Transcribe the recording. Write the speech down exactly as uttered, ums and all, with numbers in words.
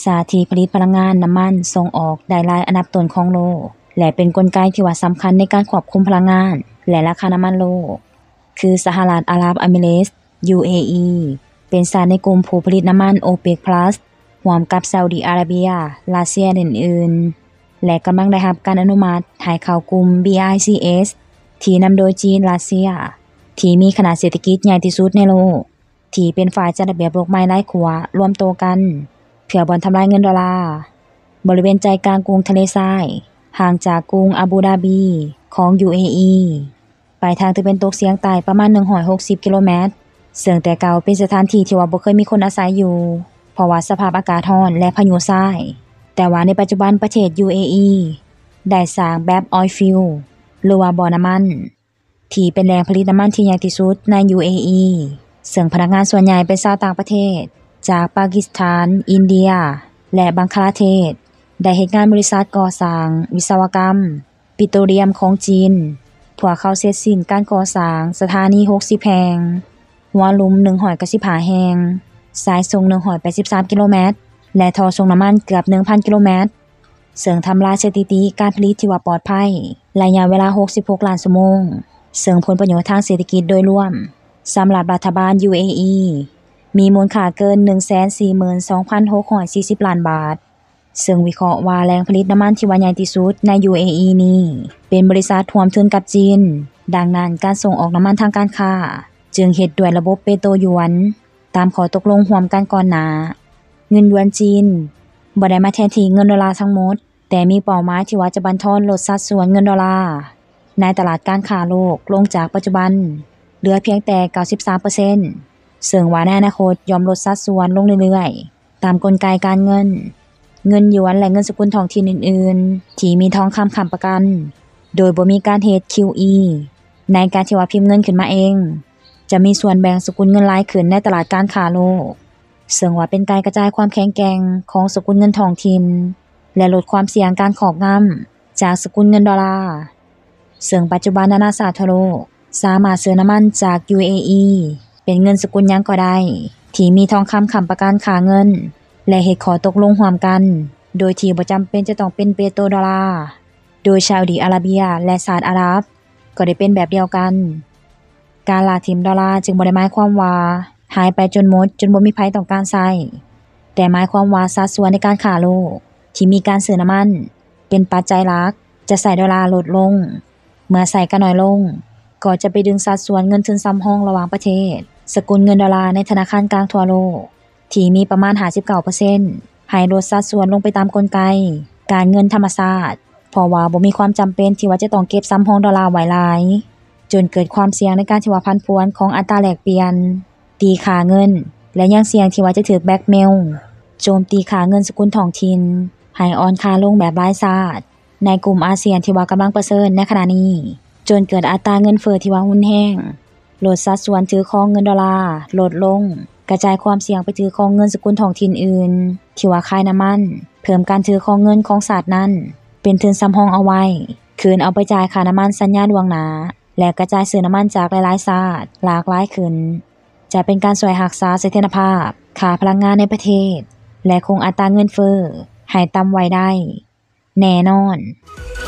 สาธิผลิตพลังงานน้ำมันส่งออกได้หลายอันดับต้นของโลกและเป็นกลไกที่ว่าสำคัญในการควบคุมพลังงานและราคาน้ำมันโลกคือสหรัฐอาหรับเอมิเรตส์ ยู เอ อี เป็นชาติในกลุ่มผู้ผลิตน้ำมัน โอเปก พลัส ร่วมกับซาอุดิอาระเบียรัสเซียอื่นๆและกำลังได้รับการอนุมัติให้เข้ากลุ่ม บี ไอ ซี เอส ที่นำโดยจีนรัสเซียที่มีขนาดเศรษฐกิจใหญ่ที่สุดในโลกที่เป็นฝ่ายจัดระเบียบโลกใหม่หลายขั้วรวมตัวกันเพื่อบ่อนทำลายเงินดอลลาร์บริเวณใจกลางกรุงทะเลทรายห่างจากกรุงอาบูดาบีของ ยู เอ อี ไปทางตะวันตกเฉียงใต้ประมาณหนึ่งร้อยหกสิบกิโลเมตรซึ่งแต่เก่าเป็นสถานที่ที่ว่าบ่เคยมีคนอาศัยอยู่เพราะว่าสภาพอากาศร้อนและพายุทรายแต่ว่าในปัจจุบันประเทศ ยู เอ อี ได้สร้างแบบ Oil Field หรือว่าบ่อน้ำมันที่เป็นแหล่งผลิตน้ำมันที่ใหญ่ที่สุดใน ยู เอ อี ซึ่งพนักงานส่วนใหญ่เป็นชาวต่างประเทศจากปากีสถานอินเดียและบังคลาเทศได้เฮ็ดงานบริษัทก่อสร้างวิศวกรรมปิโตรเลียมของจีนพวกเขาเสร็จสิ้นการก่อสร้างสถานีหกสิบแห่งหัวหลุมหนึ่งร้อยเก้าสิบห้าแห่งสายส่งหนึ่งร้อยแปดสิบสามกิโลเมตรและท่อส่งน้ำมันเกือบ หนึ่งพัน กิโลเมตรซึ่งทำลายสถิติการผลิตที่ว่าปลอดภัยระยะเวลาหกสิบหกล้านชั่วโมงซึ่งผลประโยชน์ทางเศรษฐกิจโดยรวมสำหรับรัฐบาล ยู เอ อี มีมูลค่าเกิน หนึ่งแสนสี่หมื่นสองพันหกร้อยสี่สิบ ล้านบาทซึ่งวิเคราะห์ว่าแหล่งผลิตน้ำมันที่ว่าใหญ่ที่สุดใน ยู เอ อี นี้เป็นบริษัทร่วมทุนกับจีนดังนั้นการส่งออกน้ำมันทางการค้าจึงเฮ็ดด้วยระบบเปโตรหยวนตามข้อตกลงร่วมกันก่อนหน้าเงินหยวนจีนบ่ได้มาแทนที่เงินดอลลาร์ทั้งหมดแต่มีเป้าหมายที่ว่าจะบั่นทอนลดสัดส่วนเงินดอลลาร์ในตลาดการค้าโลกลงจากปัจจุบันเหลือเพียงแต่ เก้าสิบสามเปอร์เซ็นต์ ซึ่งว่าในอนาคตย่อมลดสัดส่วนลงเรื่อยๆตามกลไกการเงินเงินหยวนและเงินสกุลท้องถิ่นอื่นๆที่มีทองคำค้ำประกันโดยบ่มีการเฮ็ด คิว อี ในการที่ว่าพิมพ์เงินขึ้นมาเองจะมีส่วนแบ่งสกุลเงินหลายขึ้นในตลาดการค้าโลกซึ่งว่าเป็นการกระจายความแข็งแกร่งของสกุลเงินท้องถิ่นและลดความเสี่ยงการครอบงำจากสกุลเงินดอลลาร์ซึ่งปัจจุบันนานาชาติทั่วโลกสามารถซื้อน้ำมันจาก ยู เอ อี เป็นเงินสกุลหยังก็ได้ที่มีทองคำค้ำประกันค่าเงินและเฮ็ดข้อตกลงร่วมกันโดยที่บ่จำเป็นจะต้องเป็นเปโตรดอลลาร์โดยซาอุดิอาระเบียและสหรัฐอาหรับก็ได้เป็นแบบเดียวกันการละทิ้งดอลลาร์จึงบ่ได้หมายความว่าหายไปจนหมดจนบ่มีไผต้องการใช้แต่หมายความว่าสัดส่วนในการค้าโลกที่มีการซื้อน้ำมันเป็นปัจจัยหลักจะใช้ดอลลาร์ลดลงเมื่อใช้ก็น้อยลงก็จะไปดึงสัดส่วนเงินทุนสำรองระหว่างประเทศสกุลเงินดอลลาร์ในธนาคารกลางทั่วโลกที่มีประมาณ ห้าสิบเก้าเปอร์เซ็นต์ ให้ลดสัดส่วนลงไปตามกลไกการเงินธรรมชาติเพราะว่าบ่มีความจำเป็นที่ว่าจะต้องเก็บสำรองดอลลาร์ไว้หลายจนเกิดความเสี่ยงในการที่ว่าผันผวนของอัตราแลกเปลี่ยนตีค่าเงินและยังเสี่ยงที่ว่าจะถูกแบล็กเมลโจมตีค่าเงินสกุลท้องถิ่นให้อ่อนค่าลงแบบหลายชาติในกลุ่มอาเซียนที่ว่ากำลังประเสริฐในขณะนี้จนเกิดอัตราเงินเฟ้อที่ว่าหุ้นแห้งลดสัดส่วนถือครองเงินดอลลาร์ลดลงกระจายความเสี่ยงไปถือครองเงินสกุลท้องถิ่นอื่นที่ว่าขายน้ำมันเพิ่มการถือครองเงินของชาตินั้นเป็นทุนสำรองเอาไว้คืนเอาไปจ่ายค่าน้ำมันสัญญาล่วงหน้าและกระจายซื้อน้ำมันจากหลายๆชาติหลากหลายขึ้นจะเป็นการช่วยรักษาเสถียรภาพค่าพลังงานในประเทศและคงอัตราเงินเฟ้อให้ต่ำไว้ได้แน่นอน